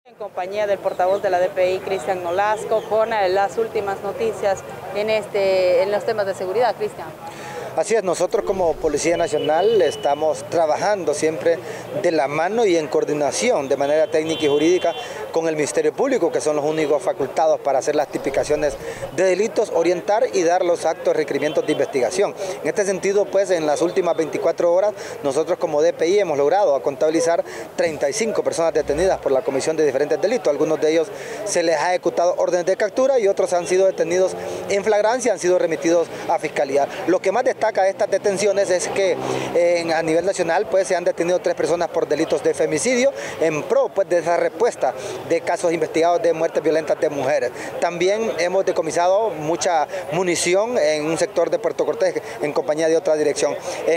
En compañía del portavoz de la DPI, Cristian Nolasco, con las últimas noticias en los temas de seguridad. Cristian. Así es, nosotros como Policía Nacional estamos trabajando siempre de la mano y en coordinación de manera técnica y jurídica con el Ministerio Público, que son los únicos facultados para hacer las tipificaciones de delitos, orientar y dar los actos, requerimientos de investigación. En este sentido, pues en las últimas 24 horas, nosotros como DPI hemos logrado contabilizar 35 personas detenidas por la comisión de diferentes delitos. Algunos de ellos se les ha ejecutado órdenes de captura y otros han sido detenidos en flagrancia, han sido remitidos a Fiscalía. Lo que más destaca de estas detenciones es que a nivel nacional pues se han detenido 3 personas por delitos de femicidio en pro pues, de esa respuesta de casos investigados de muertes violentas de mujeres. También hemos decomisado mucha munición en un sector de Puerto Cortés en compañía de otra dirección.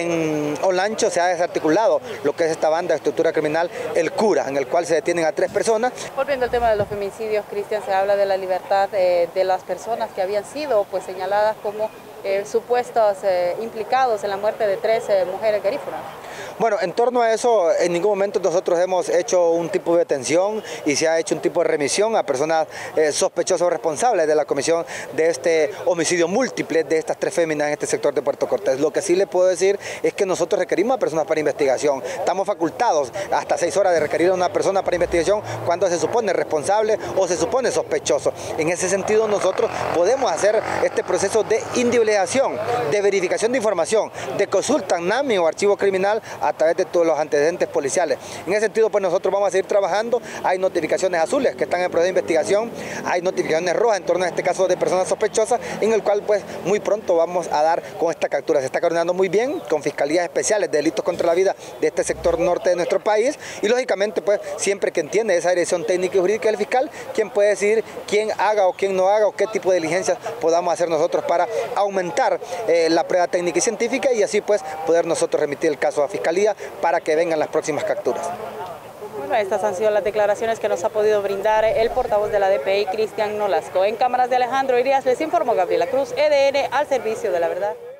En Olancho se ha desarticulado lo que es esta banda de estructura criminal, el Cura, en el cual se detienen a 3 personas. Volviendo al tema de los femicidios, Cristian, se habla de la libertad de las personas que habían sido pues señaladas como supuestos implicados en la muerte de 3 mujeres garífunas. Bueno, en torno a eso, en ningún momento nosotros hemos hecho un tipo de detención y se ha hecho un tipo de remisión a personas sospechosas o responsables de la comisión de este homicidio múltiple de estas 3 féminas en este sector de Puerto Cortés. Lo que sí le puedo decir es que nosotros requerimos a personas para investigación. Estamos facultados hasta 6 horas de requerir a una persona para investigación cuando se supone responsable o se supone sospechoso. En ese sentido, nosotros podemos hacer este proceso de individualización, de verificación de información, de consulta NAMI o archivo criminal a través de todos los antecedentes policiales. En ese sentido, pues nosotros vamos a seguir trabajando. Hay notificaciones azules que están en proceso de investigación, hay notificaciones rojas en torno a este caso de personas sospechosas, en el cual pues muy pronto vamos a dar con esta captura. Se está coordinando muy bien con fiscalías especiales de delitos contra la vida de este sector norte de nuestro país y lógicamente pues siempre que entiende esa dirección técnica y jurídica del fiscal, quien puede decidir quién haga o quién no haga o qué tipo de diligencias podamos hacer nosotros para aumentar la prueba técnica y científica y así pues poder nosotros remitir el caso a fiscalía para que vengan las próximas capturas. Bueno, estas han sido las declaraciones que nos ha podido brindar el portavoz de la DPI, Cristian Nolasco. En cámaras de Alejandro Irías les informó Gabriela Cruz, EDN, al servicio de la verdad.